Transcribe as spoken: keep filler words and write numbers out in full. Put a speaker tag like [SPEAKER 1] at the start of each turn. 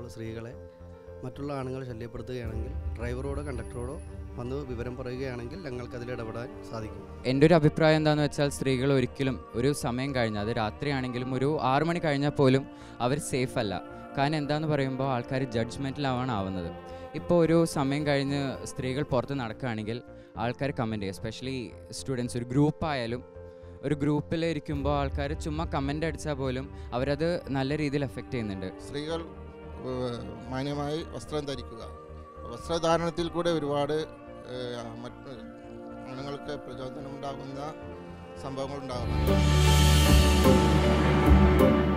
[SPEAKER 1] ഇപ്പോൾ സ്ത്രീകളെ മറ്റുള്ള ആണുങ്ങൾ ശല്യപ്പെടുത്തുകയാണെങ്കിൽ ഡ്രൈവറോടോ കണ്ടക്ടറോടോ വന്ന് വിവരം പറയുകയാണെങ്കിൽ ഞങ്ങൾക്ക് അതിൽ ഇടപെടാൻ സാധിക്കും.
[SPEAKER 2] എൻ്റെ ഒരു അഭിപ്രായം എന്താണെന്ന് വെച്ചാൽ സ്ത്രീകൾ ഒരിക്കലും ഒരു സമയം കഴിഞ്ഞാൽ അത് രാത്രിയാണെങ്കിലും ഒരു ആറു മണി കഴിഞ്ഞാൽ പോലും അവർ സേഫ് അല്ല. കാരണം എന്താണെന്ന് പറയുമ്പോൾ ആൾക്കാർ ജഡ്ജ്മെൻറ്റിലാവാണ് ആവുന്നത്. ഇപ്പോൾ ഒരു സമയം കഴിഞ്ഞ് സ്ത്രീകൾ പുറത്ത് നടക്കുകയാണെങ്കിൽ ആൾക്കാർ കമൻറ്റ് ചെയ്യും. എസ്പെഷ്യലി സ്റ്റുഡൻസ് ഒരു ഗ്രൂപ്പായാലും ഒരു ഗ്രൂപ്പിൽ ഇരിക്കുമ്പോൾ ആൾക്കാർ ചുമ്മാ കമൻ്റ് അടിച്ചാൽ പോലും അവരത് നല്ല രീതിയിൽ എഫക്റ്റ് ചെയ്യുന്നുണ്ട്.
[SPEAKER 3] സ്ത്രീകൾ മാന്യമായി വസ്ത്രം ധരിക്കുക, വസ്ത്രധാരണത്തിൽ കൂടെ ഒരുപാട് മറ്റ് ആണുങ്ങൾക്ക് പ്രചോദനമുണ്ടാകുന്ന സംഭവങ്ങൾ ഉണ്ടാകുന്നുണ്ട്.